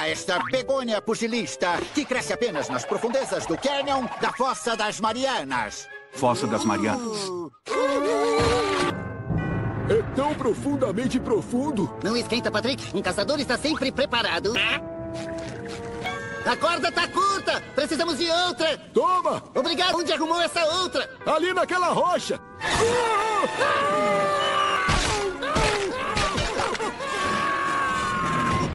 a esta begônia pugilista que cresce apenas nas profundezas do cânion da Fossa das Marianas. Fossa das Marianas. É tão profundamente profundo. Não esquenta, Patrick. Um caçador está sempre preparado. A corda tá curta! Precisamos de outra! Toma! Obrigado! Onde arrumou essa outra? Ali naquela rocha!